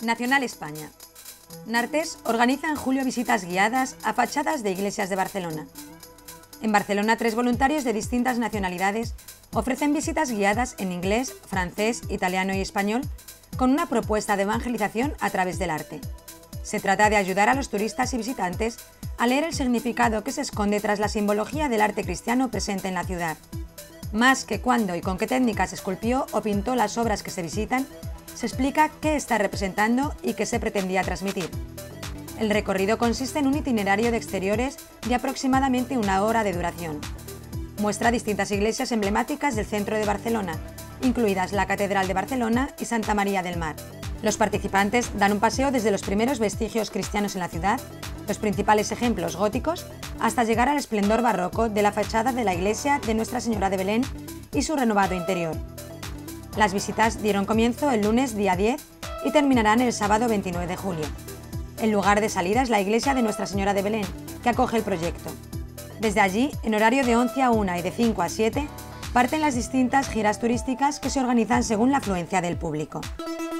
Nacional España. Nartés organiza en julio visitas guiadas a fachadas de iglesias de Barcelona. En Barcelona, 3 voluntarios de distintas nacionalidades ofrecen visitas guiadas en inglés, francés, italiano y español con una propuesta de evangelización a través del arte. Se trata de ayudar a los turistas y visitantes a leer el significado que se esconde tras la simbología del arte cristiano presente en la ciudad. Más que cuándo y con qué técnicas esculpió o pintó las obras que se visitan, se explica qué está representando y qué se pretendía transmitir. El recorrido consiste en un itinerario de exteriores de aproximadamente 1 hora de duración. Muestra distintas iglesias emblemáticas del centro de Barcelona, incluidas la Catedral de Barcelona y Santa María del Mar. Los participantes dan un paseo desde los primeros vestigios cristianos en la ciudad, los principales ejemplos góticos, hasta llegar al esplendor barroco de la fachada de la iglesia de Nuestra Señora de Belén y su renovado interior. Las visitas dieron comienzo el lunes día 10 y terminarán el sábado 29 de julio. El lugar de salida es la iglesia de Nuestra Señora de Belén, que acoge el proyecto. Desde allí, en horario de 11 a 1 y de 5 a 7, parten las distintas giras turísticas que se organizan según la afluencia del público.